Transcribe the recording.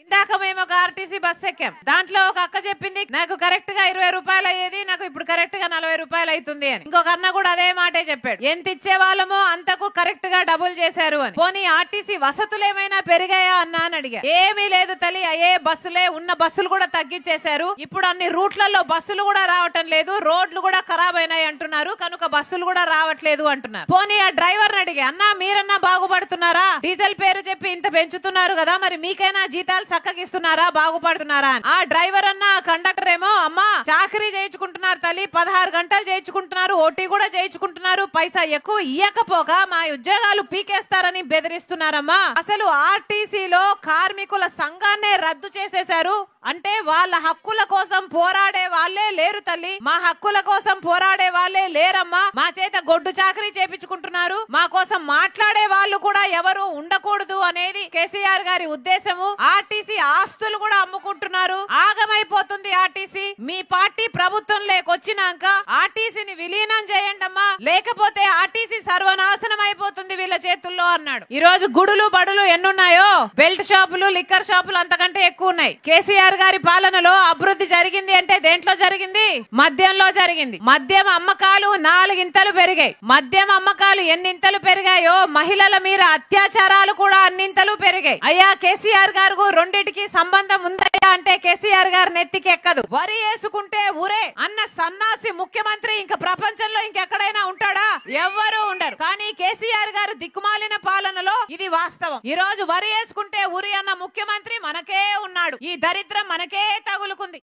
ఇందాక మేము ఒక ఆర్టీసీ బస్ ఎక్కాం. దాంట్లో ఒక అక్క చెప్పింది, నాకు కరెక్ట్ గా 20 రూపాయలు అయ్యేది, నాకు ఇప్పుడు కరెక్ట్ గా 40 రూపాయలు అవుతుంది అని. ఇంకొక అన్న కూడా అదే మాటే చెప్పాడు, ఎంత ఇచ్చే వాళ్ళమో అంతకు కరెక్ట్ గా డబుల్ చేశారు అని. పోనీ ఆర్టీసీ వసతులు ఏమైనా పెరిగాయా అన్నా అని అడిగా. ఏమీ లేదు తల్లి, అయ్యే బస్సులే, ఉన్న బస్సులు కూడా తగ్గించేశారు. ఇప్పుడు అన్ని రూట్లలో బస్సులు కూడా రావటం లేదు, రోడ్లు కూడా ఖరాబ్ అయినాయి అంటున్నారు, కనుక బస్సులు కూడా రావట్లేదు అంటున్నారు. పోనీ ఆ డ్రైవర్ అడిగా, అన్నా మీరన్నా బాగుపడుతున్నారా? డీజిల్ పేరు చెప్పి ఇంత పెంచుతున్నారు కదా, మరి మీకైనా జీతాలు చక్కగిస్తున్నారా, బాగుపడుతున్నారా? ఆ డ్రైవర్ అన్న కండక్టర్ ఏమో, అమ్మా చాకరీ చేయించుకుంటున్నారు తల్లి, 16 గంటలు చేయించుకుంటున్నారు, ఓటీ కూడా చేయించుకుంటున్నారు, పైసా ఎక్కువ ఇయ్యకపోగా మా ఉద్యోగాలు పీకేస్తారని బెదిరిస్తున్నారమ్మా. అసలు ఆర్టీసీలో కార్మికుల సంఘాన్నే రద్దు చేసేశారు అంటే వాళ్ళ హక్కుల కోసం పోరాడే వాళ్ళే లేరు తల్లి, మా హక్కుల కోసం పోరాడే వాళ్ళే లేరమ్మా. మా చేత గొడ్డు చాకరీ చేపించుకుంటున్నారు, మా కోసం మాట్లాడే వాళ్ళు కూడా ఎవరు ఉండకూడదు అనేది కేసీఆర్ గారి ఉద్దేశము. ఆర్టీసీ ఆస్తులు కూడా అమ్ముకుంటున్నారు, ఆగమైపోతుంది ఆర్టీసీ. మీ పార్టీ ప్రభుత్వం లేకొచ్చినాక ఆర్టీసీని విలీనం చేయండి అమ్మా, లేకపోతే ఆర్టీసీ సర్వనాశనం అయిపోతుంది వీళ్ళ చేతుల్లో అన్నాడు. ఈ రోజు గుడులు బడులు ఎన్నున్నాయో, బెల్ట్ షాపులు, లిక్కర్ షాపులు అంతకంటే ఎక్కువ ఉన్నాయి. కేసీఆర్ గారి పాలనలో అభివృద్ధి జరిగింది అంటే దేంట్లో జరిగింది? మద్యంలో జరిగింది. మద్యం అమ్మకాలు 4 ఇంతలు పెరిగాయి. మద్యం అమ్మకాలు ఎన్నింతలు పెరిగాయో మహిళల మీద అత్యాచారాలు కూడా అన్నింతలు పెరిగాయి. అయ్యా కేసీఆర్ గారు రెండిటికి సంబంధం ఉందయ్యా అంటే కేసీఆర్ గారు నెత్తికి ఎక్కదు. వరి వేసుకుంటే ఊరే అన్న సన్నాసి ముఖ్యమంత్రి ఇంకా ప్రపంచంలో ఇంకెక్కడైనా ఉంటాడా? ఎవ్వరూ ఉండరు. కానీ కేసీఆర్ గారు దిక్కుమాలిన పాలనలో ఇది వాస్తవం. ఈ రోజు వరి వేసుకుంటే ఊరి అన్న ముఖ్యమంత్రి మనకే ఉన్నాడు. ఈ దరిద్రం మనకే తగులుకుంది.